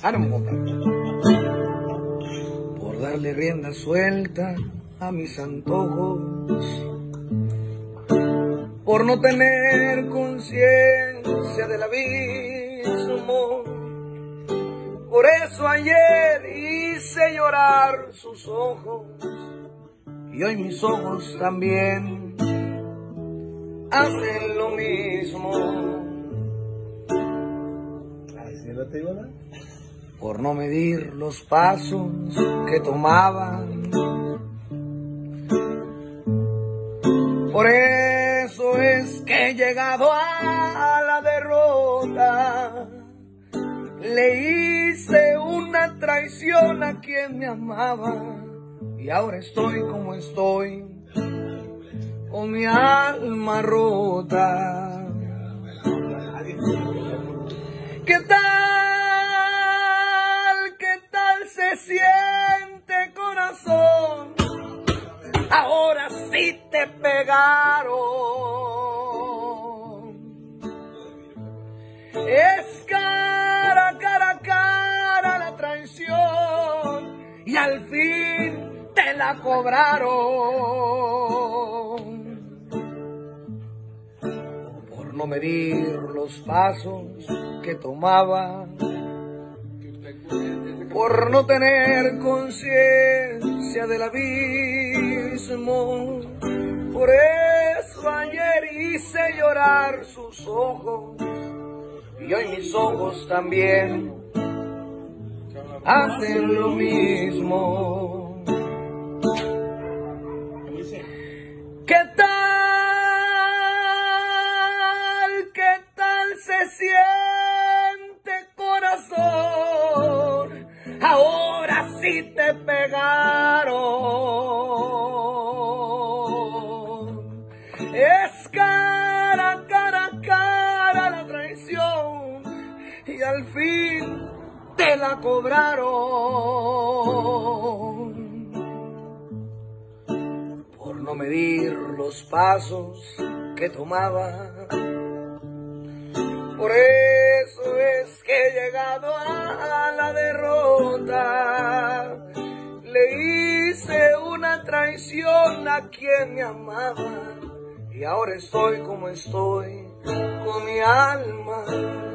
Ánimo, por darle rienda suelta a mis antojos, por no tener conciencia del abismo. Por eso ayer hice llorar sus ojos, y hoy mis ojos también hacen lo mismo. Por no medir los pasos que tomaban, por eso es que he llegado a la derrota. Le hice una traición a quien me amaba, y ahora estoy como estoy, con mi alma rota. ¿Qué tal? ¿Qué tal se siente, corazón? Ahora sí te pegaron. Es cara a cara la traición, y al fin te la cobraron. Por no medir los pasos que tomaba, por no tener conciencia del abismo. Por eso ayer hice llorar sus ojos, y hoy mis ojos también hacen lo mismo. ¿Qué tal? ¿Qué tal se siente, corazón? Ahora sí te pegaron. Es cara a cara la traición, y al fin te la cobraron. Por no medir los pasos que tomaba, por eso es que he llegado a la derrota. Le hice una traición a quien me amaba, y ahora estoy como estoy, con mi alma